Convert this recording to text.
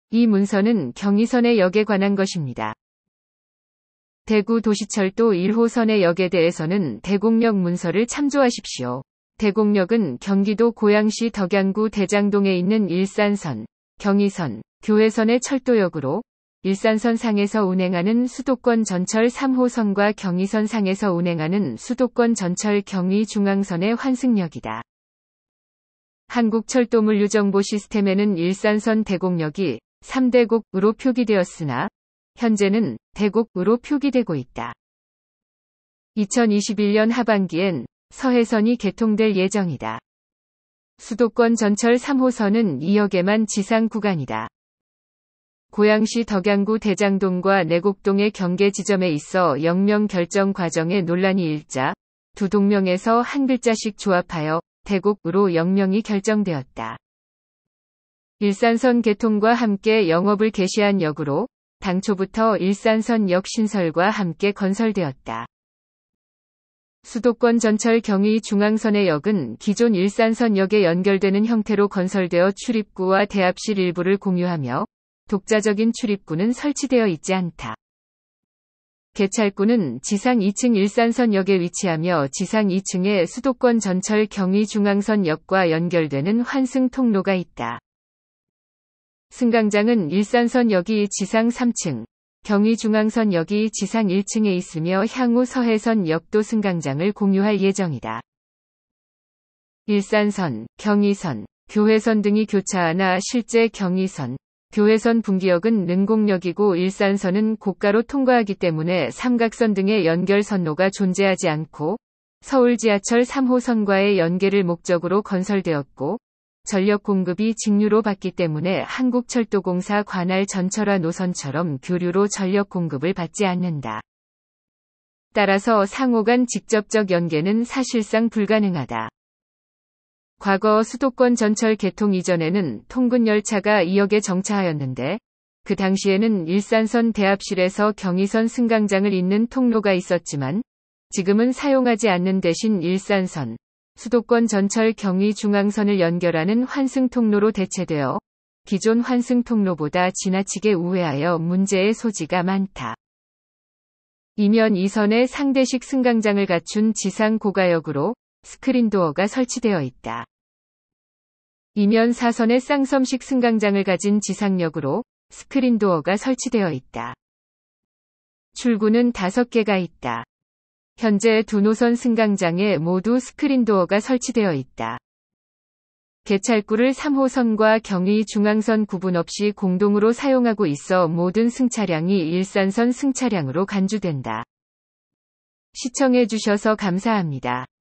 이 문서는 경의선의 역에 관한 것입니다. 대구 도시철도 1호선의 역에 대해서는 대곡역 문서를 참조하십시오. 대곡역은 경기도 고양시 덕양구 대장동에 있는 일산선, 경의선, 교회선의 철도역으로 일산선 상에서 운행하는 수도권 전철 3호선과 경의선 상에서 운행하는 수도권 전철 경의중앙선의 환승역이다. 한국철도물류정보 시스템에는 일산선 대곡역이 3대곡으로 표기되었으나 현재는 대곡으로 표기되고 있다. 2021년 하반기엔 서해선이 개통될 예정이다. 수도권 전철 3호선은 2역에만 지상 구간이다. 고양시 덕양구 대장동과 내곡동의 경계 지점에 있어 역명 결정 과정에 논란이 일자 두 동명에서 한 글자씩 조합하여 대곡으로 역명이 결정되었다. 일산선 개통과 함께 영업을 개시한 역으로 당초부터 일산선 역 신설과 함께 건설되었다. 수도권 전철 경의중앙선의 역은 기존 일산선 역에 연결되는 형태로 건설되어 출입구와 대합실 일부를 공유하며 독자적인 출입구는 설치되어 있지 않다. 개찰구는 지상 2층 일산선 역에 위치하며 지상 2층에 수도권 전철 경의중앙선 역과 연결되는 환승 통로가 있다. 승강장은 일산선 역이 지상 3층, 경의중앙선 역이 지상 1층에 있으며 향후 서해선 역도 승강장을 공유할 예정이다. 일산선, 경의선, 교회선 등이 교차하나 실제 경의선, 교회선 분기역은 능곡역이고 일산선은 고가로 통과하기 때문에 삼각선 등의 연결 선로가 존재하지 않고 서울 지하철 3호선과의 연계를 목적으로 건설되었고 전력 공급이 직류로 받기 때문에 한국철도공사 관할 전철화 노선처럼 교류로 전력 공급을 받지 않는다. 따라서 상호 간 직접적 연계는 사실상 불가능하다. 과거 수도권 전철 개통 이전에는 통근 열차가 2역에 정차하였는데 그 당시에는 일산선 대합실에서 경의선 승강장을 잇는 통로가 있었지만 지금은 사용하지 않는 대신 일산선, 수도권 전철 경의중앙선을 연결하는 환승 통로로 대체되어 기존 환승 통로보다 지나치게 우회하여 문제의 소지가 많다. 이면 2선에 상대식 승강장을 갖춘 지상 고가역으로 스크린도어가 설치되어 있다. 이면 4선에 쌍섬식 승강장을 가진 지상역으로 스크린도어가 설치되어 있다. 출구는 5개가 있다. 현재 두 노선 승강장에 모두 스크린도어가 설치되어 있다. 개찰구를 3호선과 경의중앙선 구분 없이 공동으로 사용하고 있어 모든 승차량이 일산선 승차량으로 간주된다. 시청해 주셔서 감사합니다.